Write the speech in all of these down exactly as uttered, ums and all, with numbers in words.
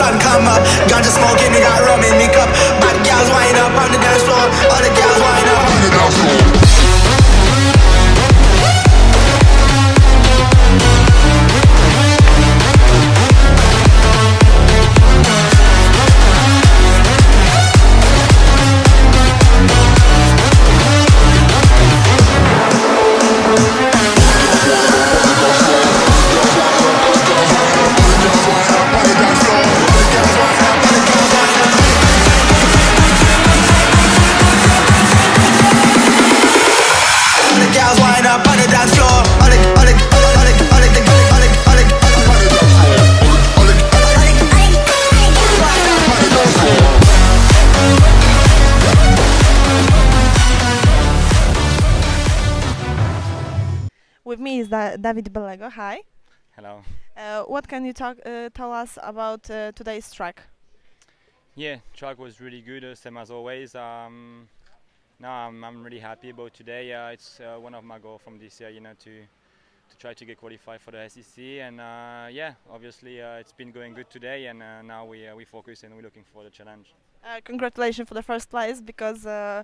sun come up. Ganja smoking, they got rum in me cup. Bad gals wind up on the dance floor. All the gals wind up on the dance floor. With me is da David Bellego. Hi. Hello. Uh, what can you talk, uh, tell us about uh, today's track? Yeah, track was really good, uh, same as always. Um, no, I'm, I'm really happy about today. Uh, it's uh, one of my goals from this year, you know, to to try to get qualified for the S E C. And uh, yeah, obviously uh, it's been going good today, and uh, now we uh, we focus and we're looking for the challenge. Uh, congratulations for the first place, because uh,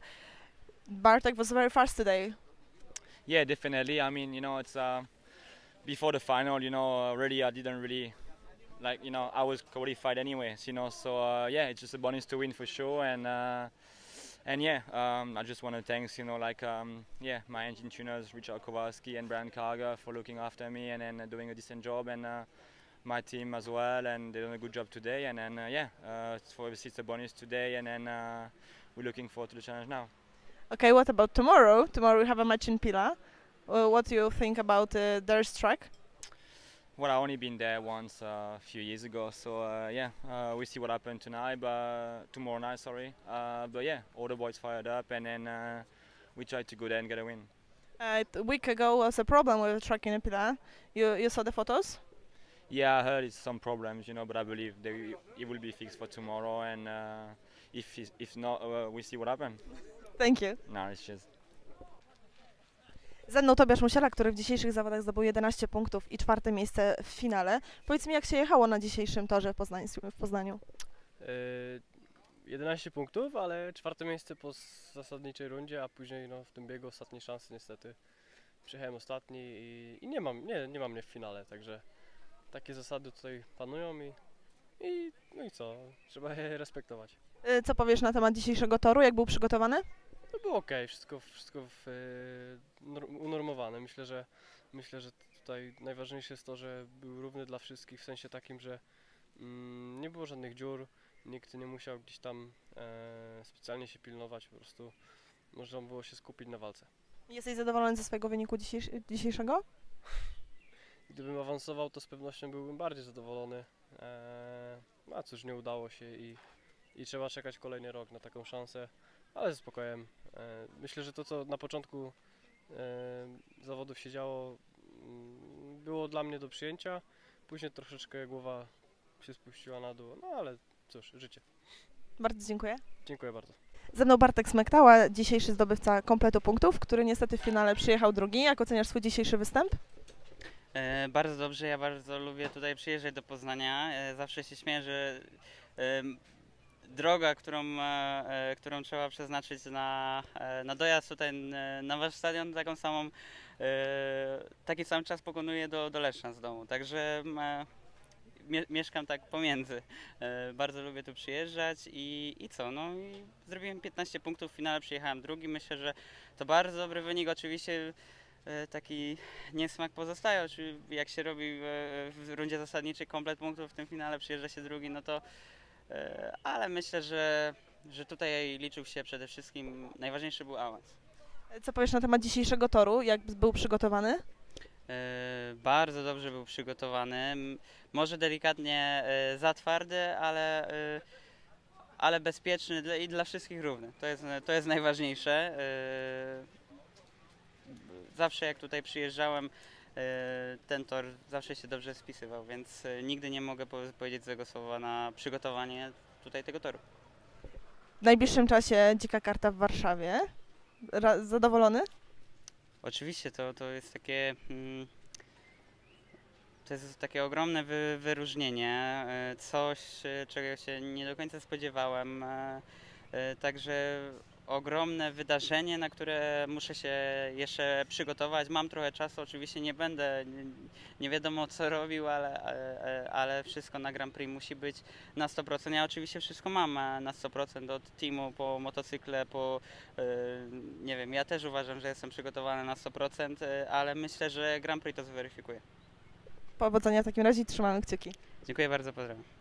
Bartek was very fast today. Yeah, definitely. I mean, you know, it's uh, before the final, you know, already I didn't really, like, you know, I was qualified anyways, you know, so uh, yeah, it's just a bonus to win for sure. And uh, and yeah, um, I just want to thank, you know, like, um, yeah, my engine tuners, Richard Kowalski and Brian Karger, for looking after me and then uh, doing a decent job, and uh, my team as well, and they've done a good job today. And then uh, yeah, uh, it's for obviously it's a bonus today, and then uh, we're looking forward to the challenge now. Okay, what about tomorrow? Tomorrow we have a match in Pila. Uh, what do you think about uh, their track? Well, I only been there once uh, a few years ago, so uh, yeah, uh, we see what happened tonight, but tomorrow night, sorry. Uh, but yeah, all the boys fired up, and then uh, we tried to go there and get a win. Uh, a week ago was a problem with the track in Pila. You you saw the photos? Yeah, I heard it's some problems, you know, but I believe they, it will be fixed for tomorrow, and uh, if if not, uh, we see what happens. Thank you. No, it's just. Ze mną Tobiasz Musiela, który w dzisiejszych zawodach zdobył jedenaście punktów i czwarte miejsce w finale. Powiedz mi, jak się jechało na dzisiejszym torze w Poznaniu? W Poznaniu? Yy, jedenaście punktów, ale czwarte miejsce po zasadniczej rundzie, a później no, w tym biegu ostatniej szansy niestety przyjechałem ostatni i, i nie mam nie, nie mam mnie w finale, także takie zasady tutaj panują i, i no i co, trzeba je respektować. Y, Co powiesz na temat dzisiejszego toru? Jak był przygotowany? To było ok, wszystko, wszystko w, y, unormowane. Myślę, że myślę, że tutaj najważniejsze jest to, że był równy dla wszystkich, w sensie takim, że mm, nie było żadnych dziur, nikt nie musiał gdzieś tam e, specjalnie się pilnować, po prostu można było się skupić na walce. Jesteś zadowolony ze swojego wyniku dzisiejsz dzisiejszego? Gdybym awansował, to z pewnością byłbym bardziej zadowolony, e, a cóż, nie udało się i, i trzeba czekać kolejny rok na taką szansę, ale ze spokojem. E, myślę, że to, co na początku e, zawodów się działo, m, było dla mnie do przyjęcia, później troszeczkę głowa się spuściła na dół, no ale cóż, życie. Bardzo dziękuję. Dziękuję bardzo. Ze mną Bartek Smektała, dzisiejszy zdobywca kompletu punktów, który niestety w finale przyjechał drugi. Jak oceniasz swój dzisiejszy występ? E, bardzo dobrze, ja bardzo lubię tutaj przyjeżdżać do Poznania. E, zawsze się śmieję, że e, droga, którą, e, którą trzeba przeznaczyć na, e, na dojazd tutaj e, na wasz stadion, taką samą, e, taki sam czas pokonuję do, do Leszna z domu. Także e, mie mieszkam tak pomiędzy. E, bardzo lubię tu przyjeżdżać i, i co? No i zrobiłem piętnaście punktów, w finale przyjechałem drugi. Myślę, że to bardzo dobry wynik. Oczywiście taki niesmak pozostaje, czyli jak się robi w rundzie zasadniczej komplet punktów, w tym finale przyjeżdża się drugi, no to ale myślę, że, że tutaj liczył się przede wszystkim, najważniejszy był awans. Co powiesz na temat dzisiejszego toru? Jak był przygotowany? Bardzo dobrze był przygotowany, może delikatnie za twardy, ale, ale bezpieczny i dla wszystkich równy. To jest, to jest najważniejsze. Zawsze jak tutaj przyjeżdżałem, ten tor zawsze się dobrze spisywał, więc nigdy nie mogę powiedzieć złego słowa na przygotowanie tutaj tego toru. W najbliższym czasie dzika karta w Warszawie. Zadowolony? Oczywiście, to, to jest takie... Hmm, to jest takie ogromne wy, wyróżnienie, e, coś, e, czego się nie do końca spodziewałem. e, e, Także ogromne wydarzenie, na które muszę się jeszcze przygotować. Mam trochę czasu, oczywiście nie będę, nie, nie wiadomo co robił, ale, ale, ale wszystko na Grand Prix musi być na sto procent. Ja oczywiście wszystko mam e, na sto procent od teamu, po motocykle, po e, nie wiem, ja też uważam, że jestem przygotowany na sto procent, e, ale myślę, że Grand Prix to zweryfikuje. Powodzenia w takim razie i trzymamy kciuki. Dziękuję bardzo, pozdrawiam.